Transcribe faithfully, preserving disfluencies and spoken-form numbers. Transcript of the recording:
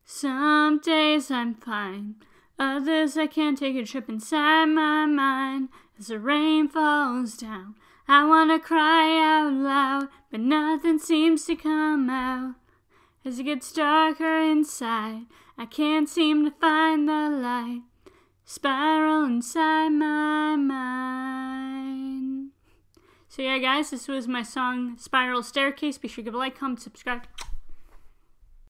Some days I'm fine, others I can't take a trip inside my mind. As the rain falls down, I wanna cry out loud, but nothing seems to come out. As it gets darker inside, I can't seem to find the light. Spiral inside my mind. So yeah guys, this was my song Spiral Staircase. Be sure to give a like, comment, subscribe.